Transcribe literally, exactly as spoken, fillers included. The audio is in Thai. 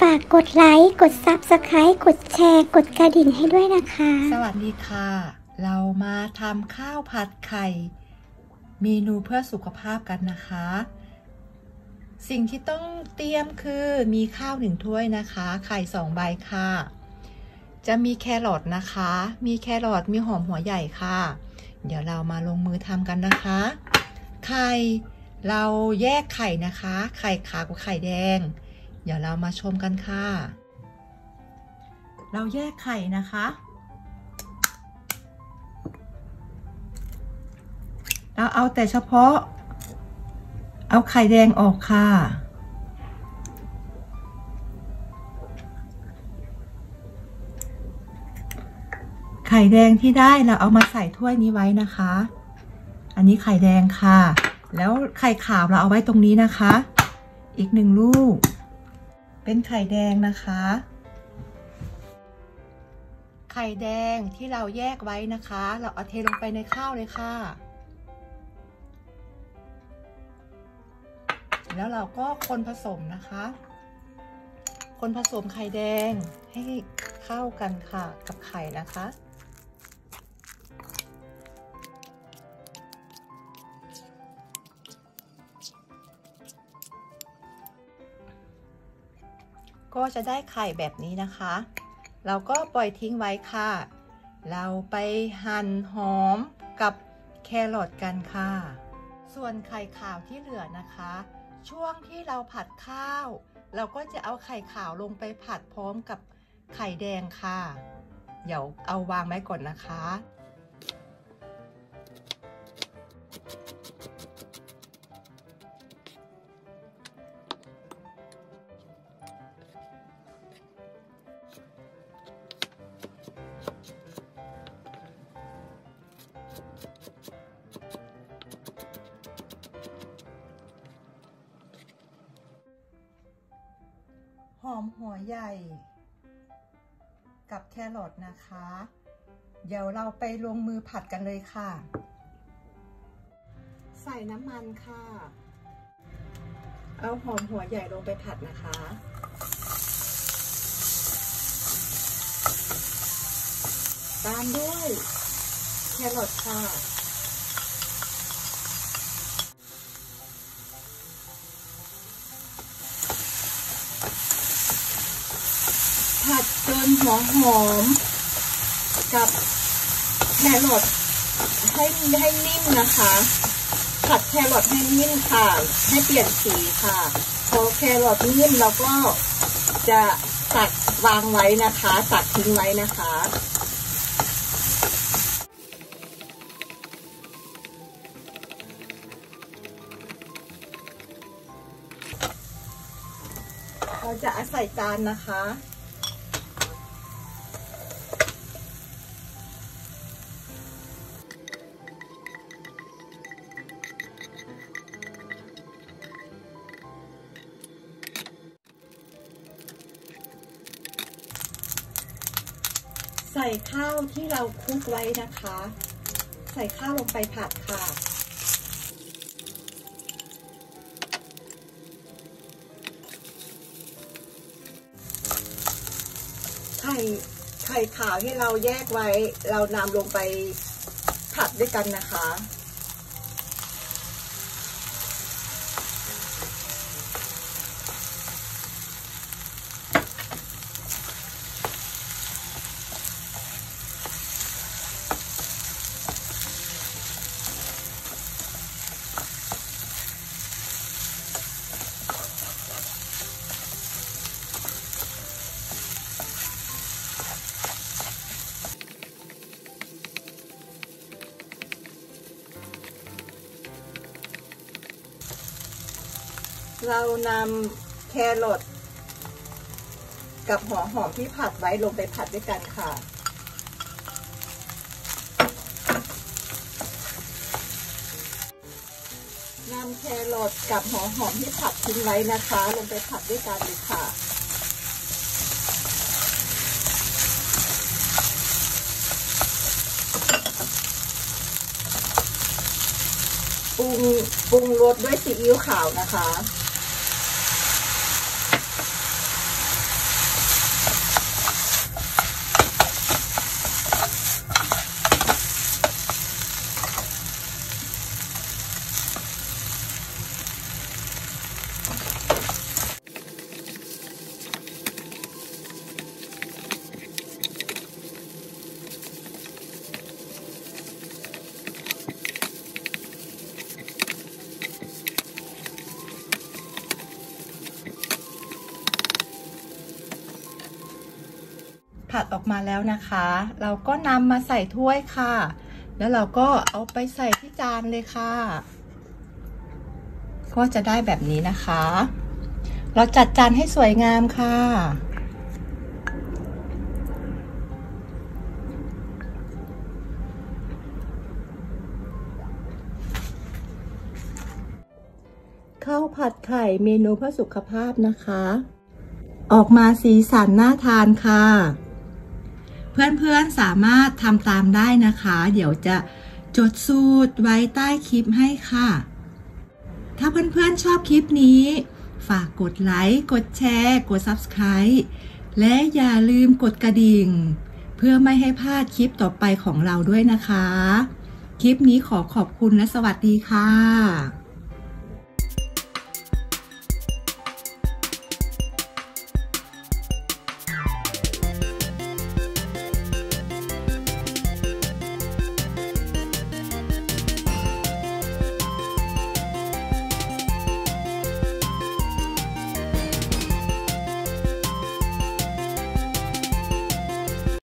ากกดไลค์กด ซับสไครบ์ กดแชร์กดกระดิ่งให้ด้วยนะคะสวัสดีค่ะเรามาทำข้าวผัดไข่เมนูเพื่อสุขภาพกันนะคะสิ่งที่ต้องเตรียมคือมีข้าวหนึ่งถ้วยนะคะไข่สองใบค่ะจะมีแครอทนะคะมีแครอทมีหอมหัวใหญ่ค่ะเดี๋ยวเรามาลงมือทำกันนะคะไข่เราแยกไข่นะคะไข่ขาวกับไข่แดงเดี๋ยวเรามาชมกันค่ะเราแยกไข่นะคะเราเอาแต่เฉพาะเอาไข่แดงออกค่ะไข่แดงที่ได้เราเอามาใส่ถ้วยนี้ไว้นะคะอันนี้ไข่แดงค่ะแล้วไข่ขาวเราเอาไว้ตรงนี้นะคะอีกหนึ่งลูกเป็นไข่แดงนะคะไข่แดงที่เราแยกไว้นะคะเราเอาเทลงไปในข้าวเลยค่ะแล้วเราก็คนผสมนะคะคนผสมไข่แดงให้เข้ากันค่ะกับไข่นะคะก็จะได้ไข่แบบนี้นะคะเราก็ปล่อยทิ้งไว้ค่ะเราไปหั่นหอมกับแครอทกันค่ะส่วนไข่ขาวที่เหลือนะคะช่วงที่เราผัดข้าวเราก็จะเอาไข่ขาวลงไปผัดพร้อมกับไข่แดงค่ะเดี๋ยวเอาวางไว้ก่อนนะคะหอมหัวใหญ่กับแครอทนะคะเดี๋ยวเราไปลงมือผัดกันเลยค่ะใส่น้ำมันค่ะเอาหอมหัวใหญ่ลงไปผัดนะคะตามด้วยแครอทค่ะผัดจนหัวหอมกับแครอทให้ให้นิ่มนะคะผัดแครอทให้นิ่มค่ะให้เปลี่ยนสีค่ะพอแครอทนิ่มเราก็จะตักวางไว้นะคะตักทิ้งไว้นะคะเราจะเอาใส่จานนะคะใส่ข้าวที่เราคลุกไว้นะคะใส่ข้าวลงไปผัดค่ะไข่ไข่ขาวที่เราแยกไว้เรานำลงไปผัดด้วยกันนะคะเรานำแครอทกับหัวหอมที่ผัดไว้ลงไปผัดด้วยกันค่ะนำแครอทกับหัวหอมที่ผัดทิ้งไว้นะคะลงไปผัดด้วยกันเลยค่ะปรุงปรุงรสด้วยซีอิ๊วขาวนะคะ พผัดออกมาแล้วนะคะ เราก็นำมาใส่ถ้วยค่ะ แล้วเราก็เอาไปใส่ที่จานเลยค่ะ ก็จะได้แบบนี้นะคะ เราจัดจานให้สวยงามค่ะข้าวผัดไข่เมนูเพื่อสุขภาพนะคะออกมาสีสันน่าทานค่ะเพื่อนๆสามารถทำตามได้นะคะเดี๋ยวจะจดสูตรไว้ใต้คลิปให้ค่ะถ้าเพื่อนๆชอบคลิปนี้ฝากกดไลค์กดแชร์กด ซับสไครบ์ และอย่าลืมกดกระดิ่งเพื่อไม่ให้พลาดคลิปต่อไปของเราด้วยนะคะคลิปนี้ขอขอบคุณและสวัสดีค่ะ